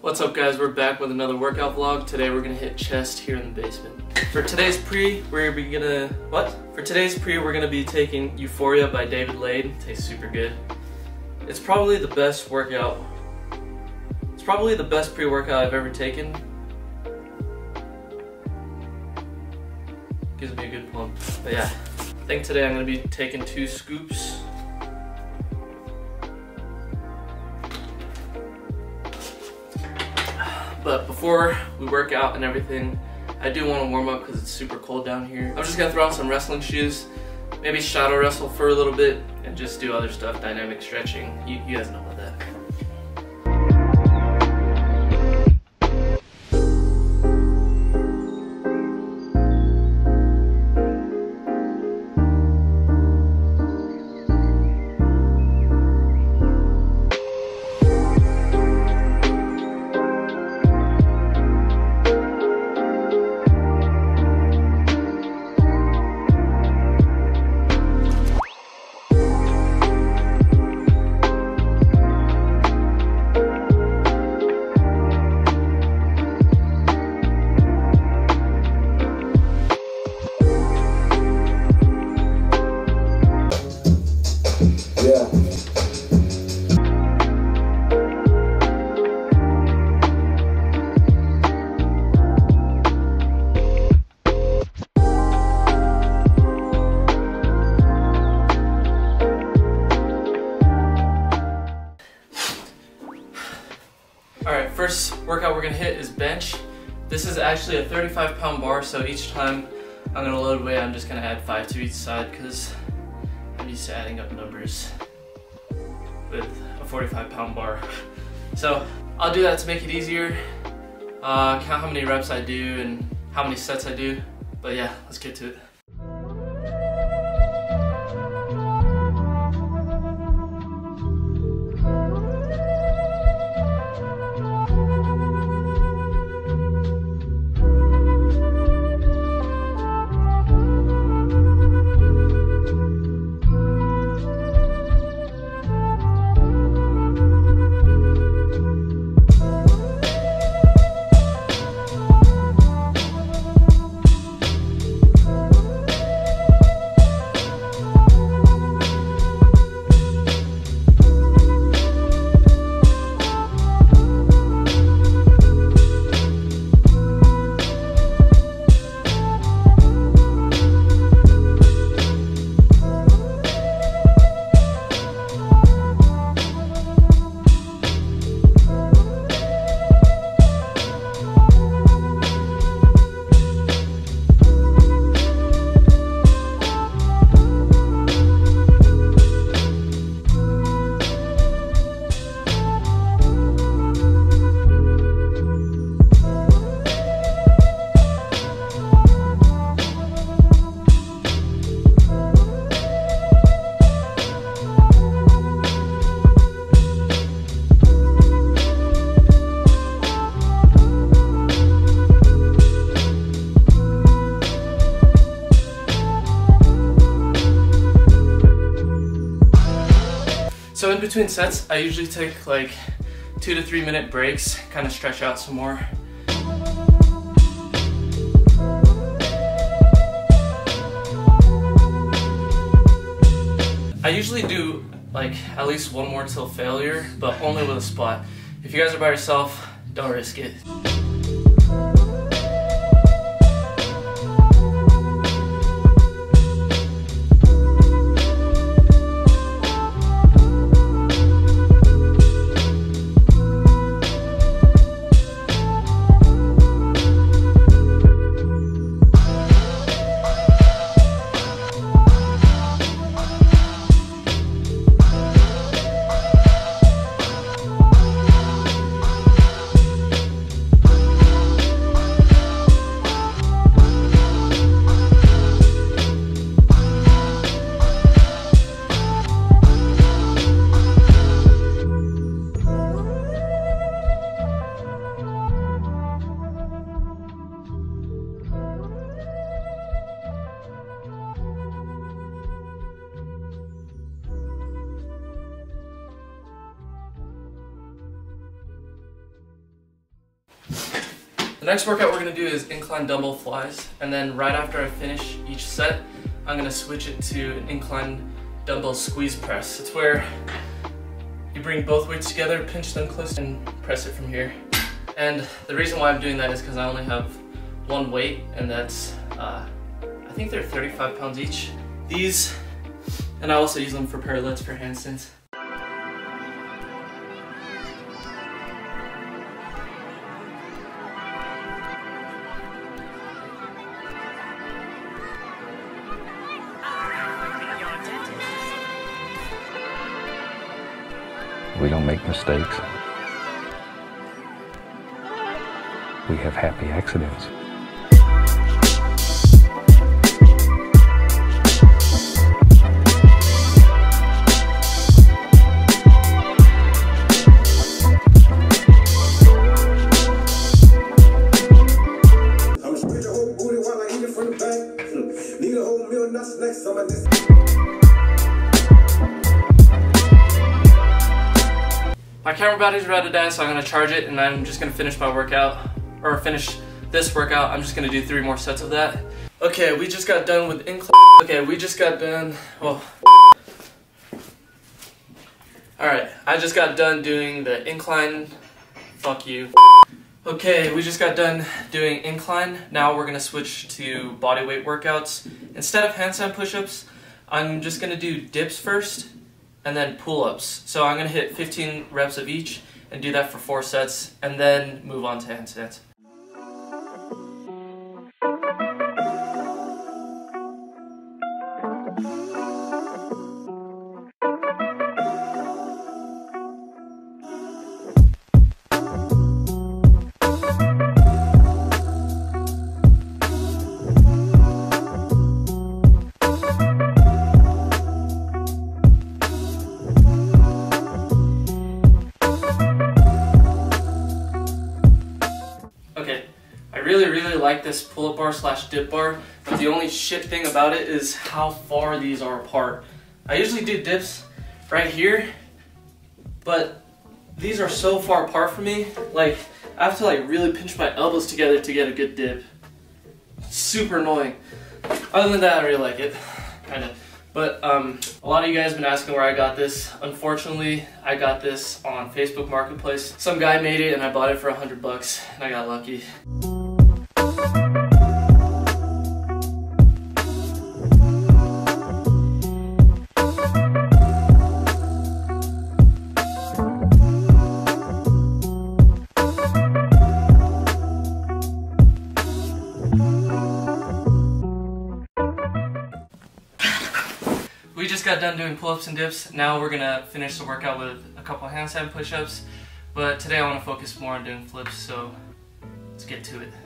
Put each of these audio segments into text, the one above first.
What's up guys, we're back with another workout vlog. Today we're gonna hit chest here in the basement. For today's pre, we're gonna be taking Euphoria by David Lade. Tastes super good. It's probably the best workout. It's probably the best pre-workout I've ever taken. Gives me a good pump. But yeah, I think today I'm gonna be taking 2 scoops. But before we work out and everything, I do want to warm up because it's super cold down here. I'm just gonna throw on some wrestling shoes, maybe shadow wrestle for a little bit, and just do other stuff, dynamic stretching. You guys know about that. Alright, first workout we're going to hit is bench. This is actually a 35-pound bar, so each time I'm going to load weight, I'm just going to add 5 to each side because I'm used to adding up numbers with a 45-pound bar. So I'll do that to make it easier, count how many reps I do and how many sets I do. But yeah, let's get to it. So in between sets, I usually take like 2 to 3 minute breaks, kind of stretch out some more. I usually do like at least 1 more till failure, but only with a spot. If you guys are by yourself, don't risk it. next workout we're gonna do is incline dumbbell flies, and then right after I finish each set, I'm gonna switch it to an incline dumbbell squeeze press. It's where you bring both weights together, pinch them close, and press it from here. And the reason why I'm doing that is because I only have one weight, and that's, I think they're 35 pounds each. These, and I also use them for parallettes for handstands. We don't make mistakes. We have happy accidents. I'm gonna split your whole booty while I eat it from the back. Need a whole meal, not snacks on my list. My camera battery's about to die, so I'm gonna charge it, and I'm just gonna finish my workout, or finish this workout. I'm just gonna do 3 more sets of that. Okay, we just got done with incline. Okay, we just got done, well. Alright, I just got done doing the incline, fuck you. Okay, we just got done doing incline. Now we're gonna switch to body weight workouts. Instead of handstand push-ups, I'm just gonna do dips first, and then pull-ups. So I'm gonna hit 15 reps of each and do that for 4 sets, and then move on to handstands. Really like this pull-up bar slash dip bar, but the only shit thing about it is how far these are apart. I usually do dips right here, but these are so far apart from me, like I have to like really pinch my elbows together to get a good dip. Super annoying. Other than that, I really like it, kinda. But a lot of you guys have been asking where I got this. Unfortunately, I got this on Facebook Marketplace. Some guy made it and I bought it for $100 and I got lucky. We just got done doing pull-ups and dips. Now we're gonna finish the workout with a couple handstand push-ups. But today I want to focus more on doing flips, so let's get to it.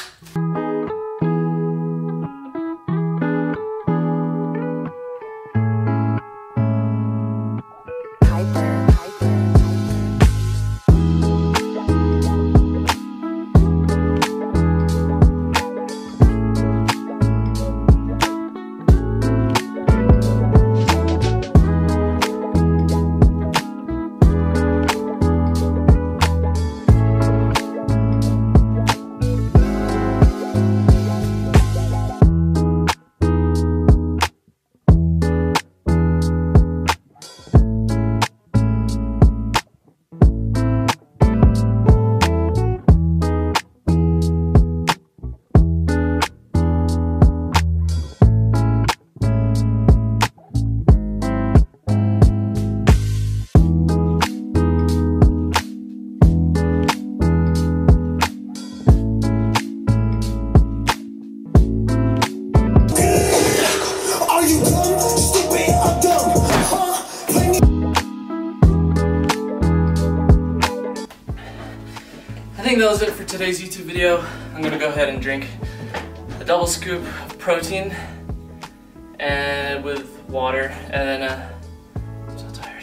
I think that was it for today's YouTube video. I'm gonna go ahead and drink a double scoop of protein and with water, and then I'm so tired.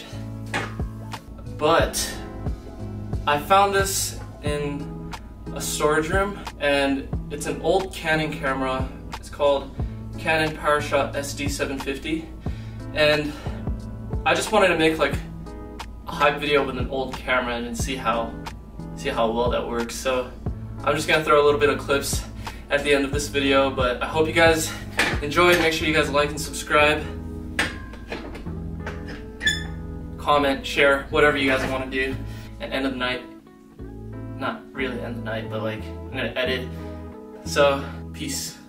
But I found this in a storage room, and it's an old Canon camera. It's called Canon PowerShot SD750, and I just wanted to make like a hype video with an old camera and see how well that works. So I'm just gonna throw a little bit of clips at the end of this video, but I hope you guys enjoyed. Make sure you guys like and subscribe. Comment, share, whatever you guys want to do. And end of the night, not really end of the night, but like I'm gonna edit. So, peace.